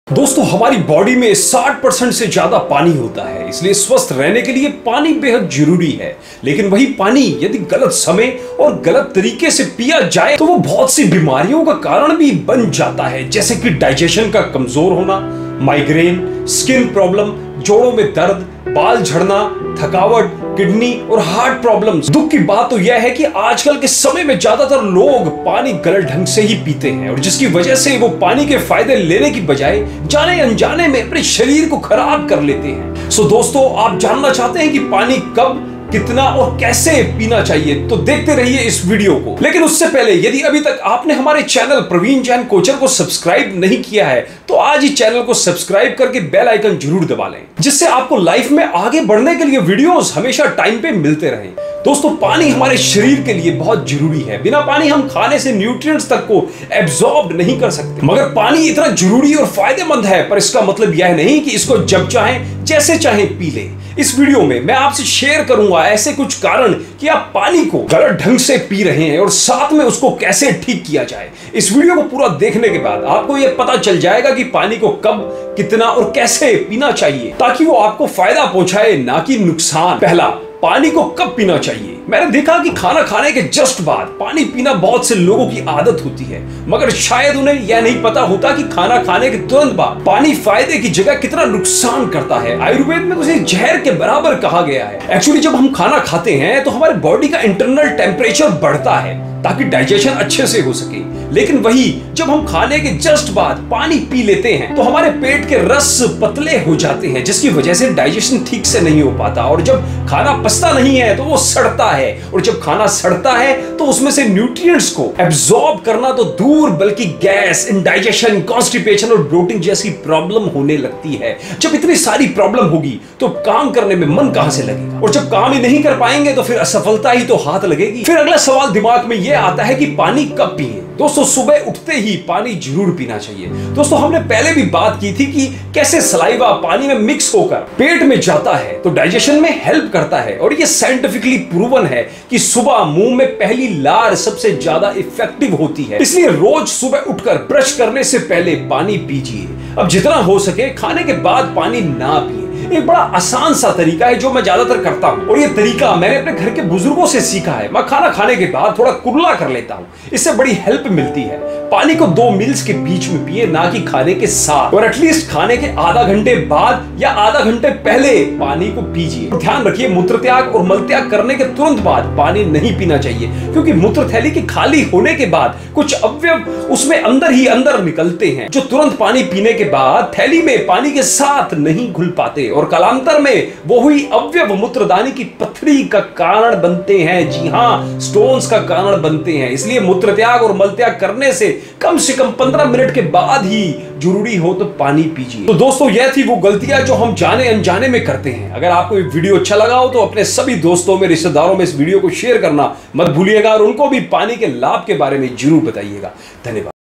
दोस्तों हमारी बॉडी में 60% से ज्यादा पानी होता है, इसलिए स्वस्थ रहने के लिए पानी बेहद जरूरी है। लेकिन वही पानी यदि गलत समय और गलत तरीके से पिया जाए तो वो बहुत सी बीमारियों का कारण भी बन जाता है, जैसे कि डाइजेशन का कमजोर होना, माइग्रेन, स्किन प्रॉब्लम, जोड़ों में दर्द, बाल झड़ना, थकावट, किडनी और हार्ट प्रॉब्लम्स। दुख की बात तो यह है कि आजकल के समय में ज्यादातर लोग पानी गलत ढंग से ही पीते हैं और जिसकी वजह से वो पानी के फायदे लेने की बजाय जाने अनजाने में अपने शरीर को खराब कर लेते हैं। सो दोस्तों, आप जानना चाहते हैं कि पानी कब, कितना और कैसे पीना चाहिए, तो देखते रहिए इस वीडियो को। लेकिन उससे पहले यदि अभी तक आपने हमारे चैनल प्रवीण जैन कोचर को सब्सक्राइब नहीं किया है तो आज ही चैनल को सब्सक्राइब करके बेल आइकन जरूर दबा लें, जिससे आपको लाइफ में आगे बढ़ने के लिए वीडियोस हमेशा टाइम पे मिलते रहें। दोस्तों, पानी हमारे शरीर के लिए बहुत जरूरी है। बिना पानी हम खाने से न्यूट्रिएंट्स तक को एब्जॉर्ब नहीं कर सकते। मगर पानी इतना जरूरी और फायदेमंद है, पर इसका मतलब यह नहीं कि इसको जब चाहें जैसे चाहें पी लें। इस वीडियो में मैं आपसे शेयर करूंगा ऐसे कुछ कारण कि आप पानी को गलत ढंग से पी रहे हैं और साथ में उसको कैसे ठीक किया जाए। इस वीडियो को पूरा देखने के बाद आपको यह पता चल जाएगा कि पानी को कब, कितना और कैसे पीना चाहिए, ताकि वो आपको फायदा पहुंचाए, ना कि नुकसान। पहला, पानी को कब पीना चाहिए। मैंने देखा कि खाना खाने के जस्ट बाद पानी पीना बहुत से लोगों की आदत होती है, मगर शायद उन्हें यह नहीं पता होता कि खाना खाने के तुरंत बाद पानी फायदे की जगह कितना नुकसान करता है। आयुर्वेद में उसे जहर के बराबर कहा गया है। एक्चुअली जब हम खाना खाते हैं तो हमारे बॉडी का इंटरनल टेम्परेचर बढ़ता है ताकि डाइजेशन अच्छे से हो सके। लेकिन वही जब हम खाने के जस्ट बाद पानी पी लेते हैं तो हमारे पेट के रस पतले हो जाते हैं, जिसकी वजह से डाइजेशन ठीक से नहीं हो पाता और जब खाना पचता नहीं है तो वो सड़ता है और जब खाना सड़ता है तो उसमें से न्यूट्रिएंट्स को एब्जॉर्ब करना तो दूर बल्कि गैस, इंडाइजेशन, कॉन्स्टिपेशन और ब्लोटिंग जैसी प्रॉब्लम होने लगती है। जब इतनी सारी प्रॉब्लम होगी तो काम करने में मन कहां से लगेगा, और जब काम ही नहीं कर पाएंगे तो फिर असफलता ही तो हाथ लगेगी। फिर अगला सवाल दिमाग में यह आता है कि पानी कब पिए। दोस्तों, सुबह उठते ही पानी जरूर पीना चाहिए। दोस्तों, हमने पहले भी बात की थी कि कैसे सलाइवा पानी में मिक्स होकर पेट में जाता है तो डाइजेशन में हेल्प करता है, और यह साइंटिफिकली प्रूवन है कि सुबह मुंह में पहली लार सबसे ज्यादा इफेक्टिव होती है। इसलिए रोज सुबह उठकर ब्रश करने से पहले पानी पीजिए। अब जितना हो सके खाने के बाद पानी ना पिए। एक बड़ा आसान सा तरीका है जो मैं ज्यादातर करता हूं, और ये तरीका मैंने अपने घर के बुजुर्गों से सीखा है। मैं खाना खाने के बाद थोड़ा कुल्ला कर लेता हूं, इससे बड़ी हेल्प मिलती है। पानी को 2 मील्स के बीच में पिए, ना कि खाने के साथ, और एटलीस्ट खाने के आधा घंटे बाद या आधा घंटे पहले पानी को पीजिए। ध्यान रखिए, मूत्र त्याग और मल त्याग करने के तुरंत बाद पानी नहीं पीना चाहिए, क्योंकि मूत्र थैली के खाली होने के बाद कुछ अवयव उसमें अंदर ही अंदर निकलते हैं, जो तुरंत पानी पीने के बाद थैली में पानी के साथ नहीं घुल पाते और कालांतर में वो ही अवयव मूत्रदानी की पथरी का कारण बनते हैं। जी हां, स्टोन्स का कारण बनते हैं। इसलिए मूत्र त्याग और मल त्याग करने से कम 15 मिनट के बाद ही जरूरी हो तो पानी पीजिए। तो दोस्तों, यह थी वो गलतियां जो हम जाने अनजाने में करते हैं। अगर आपको ये वीडियो अच्छा लगा हो तो अपने सभी दोस्तों में, रिश्तेदारों में इस वीडियो को शेयर करना मत भूलिएगा और उनको भी पानी के लाभ के बारे में जरूर बताइएगा। धन्यवाद।